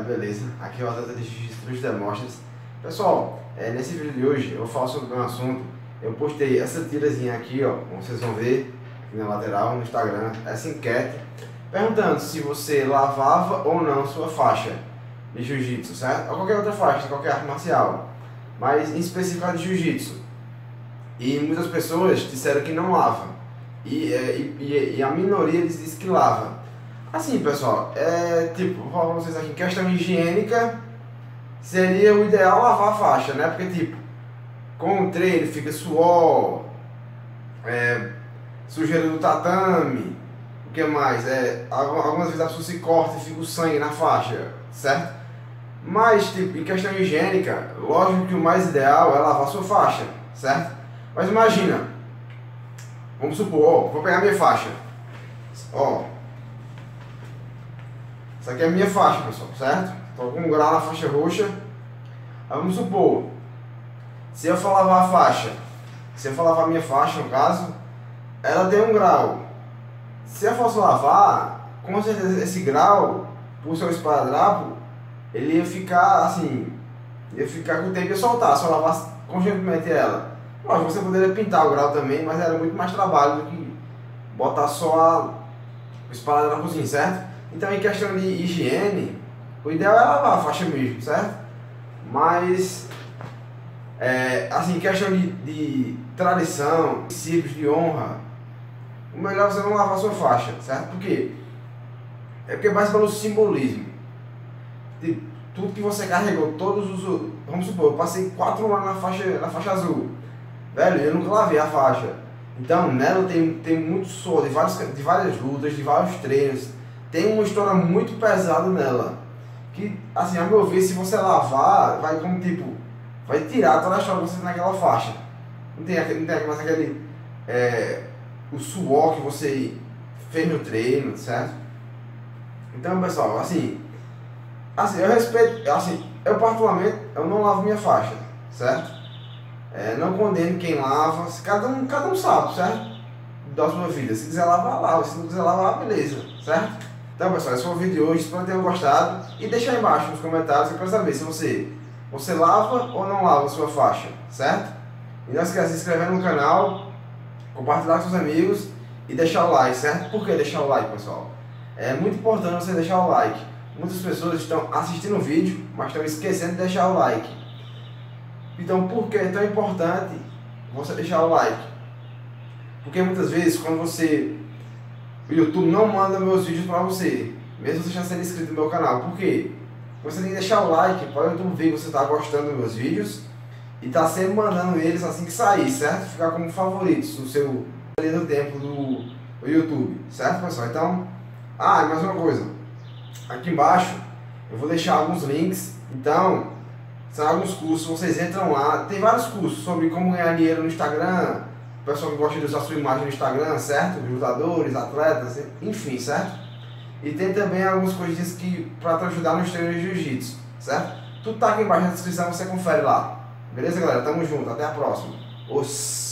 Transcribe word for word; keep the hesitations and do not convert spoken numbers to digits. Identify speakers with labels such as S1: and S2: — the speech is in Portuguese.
S1: beleza? Aqui é o atleta de Jiu-Jitsu de Demóstenes. Pessoal, é, nesse vídeo de hoje eu falo sobre um assunto. Eu postei essa tirazinha aqui, ó, como vocês vão ver aqui na lateral no Instagram, essa enquete, perguntando se você lavava ou não sua faixa de Jiu-Jitsu, certo? Ou qualquer outra faixa, qualquer arte marcial, mas em específico de Jiu-Jitsu. E muitas pessoas disseram que não lava, e, e, e a minoria diz que lava. Assim, pessoal, é tipo, vou falar pra vocês aqui, questão higiênica, seria o ideal lavar a faixa, né? Porque, tipo, com o treino fica suor, é, sujeira do tatame, o que mais? É, algumas vezes a pessoa se corta e fica o sangue na faixa, certo? Mas, tipo, em questão higiênica, lógico que o mais ideal é lavar a sua faixa, certo? Mas imagina, vamos supor, ó, vou pegar minha faixa, ó. Essa aqui é a minha faixa, pessoal, certo? Estou com um grau na faixa roxa. Aí vamos supor, se eu for lavar a faixa, se eu for lavar a minha faixa, no caso, ela tem um grau. Se eu fosse lavar, com certeza esse grau, por ser um esparadrapo, ele ia ficar assim, ia ficar com o tempo e ia soltar, se eu lavasse constantemente ela. Lógico, você poderia pintar o grau também, mas era muito mais trabalho do que botar só a, o esparadrapozinho, certo? Então, em questão de higiene, o ideal é lavar a faixa mesmo, certo? Mas, é, assim, em questão de, de tradição, princípios de honra, o melhor é você não lavar a sua faixa, certo? Por quê? É porque mais pelo simbolismo. De tudo que você carregou, todos os... Vamos supor, eu passei quatro anos na faixa, na faixa azul. Velho, eu nunca lavei a faixa. Então, nela tem, tem muito suor de, vários, de várias lutas, de vários treinos. Tem uma história muito pesada nela, que, assim, a meu ver, se você lavar, vai como, tipo, vai tirar toda a história que você tem naquela faixa. Não tem, não tem mais aquele, é, o suor que você fez no treino, certo? Então, pessoal, assim, assim, eu respeito, assim, eu particularmente, eu não lavo minha faixa, certo? É, não condeno quem lava, cada um, cada um sabe, certo? Da sua vida, se quiser lavar, lava, se não quiser lavar, beleza, certo? Então, pessoal, esse foi o vídeo de hoje, espero que tenham gostado. E deixa aí embaixo nos comentários, eu quero saber se você, você lava ou não lava a sua faixa, certo? E não esqueça de se inscrever no canal, compartilhar com seus amigos e deixar o like, certo? Por que deixar o like, pessoal? É muito importante você deixar o like. Muitas pessoas estão assistindo o vídeo, mas estão esquecendo de deixar o like. Então, por que é tão importante você deixar o like? Porque muitas vezes, quando você... o YouTube não manda meus vídeos para você, mesmo você já sendo inscrito no meu canal. Por quê? Você tem que deixar o like para o YouTube ver que você está gostando dos meus vídeos e está sempre mandando eles assim que sair, certo? Ficar como favoritos no seu do tempo do, do YouTube, certo, pessoal? Então, ah, e mais uma coisa, aqui embaixo eu vou deixar alguns links. Então, são alguns cursos, vocês entram lá, tem vários cursos sobre como ganhar dinheiro no Instagram, o pessoal que gosta de usar sua imagem no Instagram, certo? Lutadores, atletas, enfim, certo? E tem também algumas coisinhas que para te ajudar nos treinos de Jiu-Jitsu, certo? Tudo tá aqui embaixo na descrição, você confere lá. Beleza, galera? Tamo junto, até a próxima. Os...